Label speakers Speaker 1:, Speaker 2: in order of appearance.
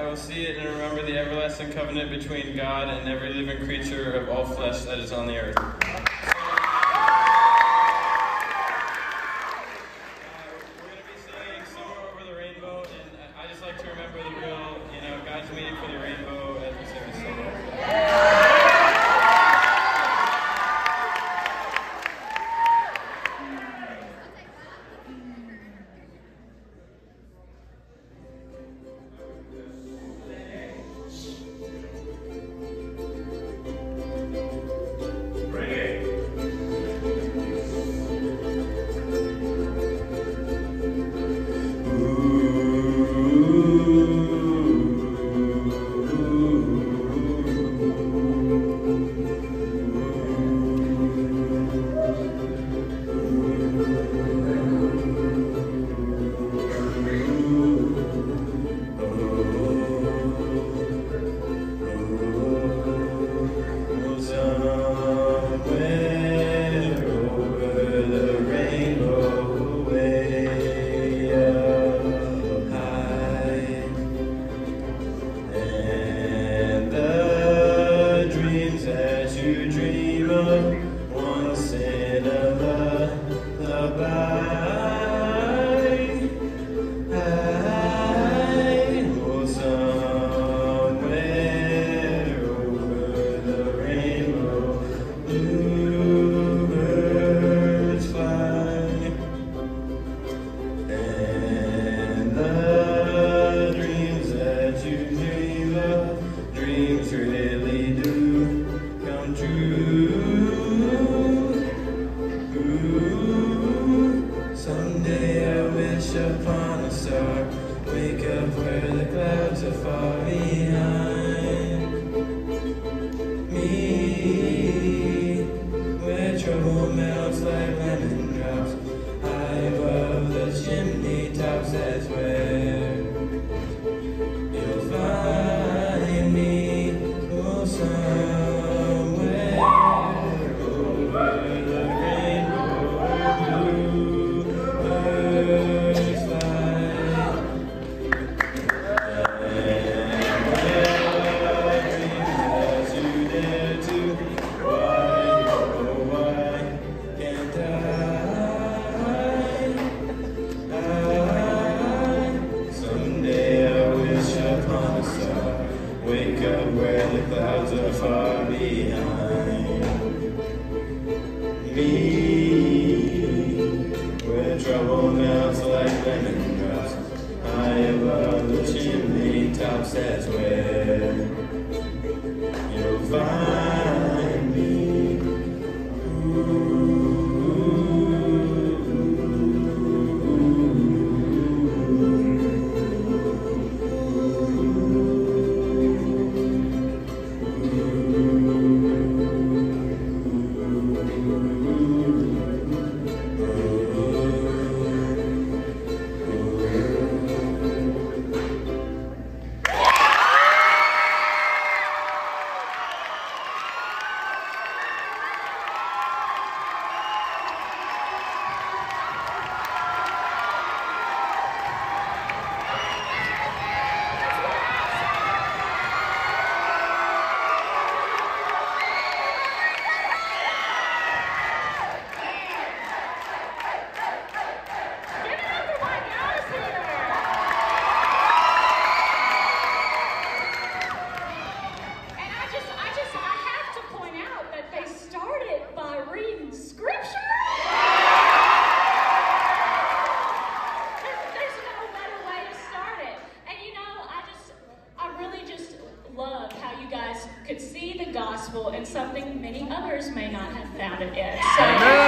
Speaker 1: will see it and remember the everlasting covenant between God and every living creature of all flesh that is on the earth. We're going to be singing Somewhere Over the Rainbow, and I just like to remember the real, God's meaning for the rainbow as we sing this song. Once in a lullaby, I go somewhere over the rainbow. Bluebirds fly, and the dreams that you dream of, dreams really do come true. Someday I wish upon a star, wake up where the clouds are far behind me, where trouble melts like lemon drops, high above the chimney tops. That's where you'll find me. Oh, somewhere over the rainbow, bluebirds fly, and dreams as you dare to. Why, oh why can't I? Someday I wish upon a star, wake up where the clouds are far behind me, where trouble melts like lemon drops, high above the chimney tops. That's where you'll find me.
Speaker 2: Could see the gospel in something many others may not have found it yet. So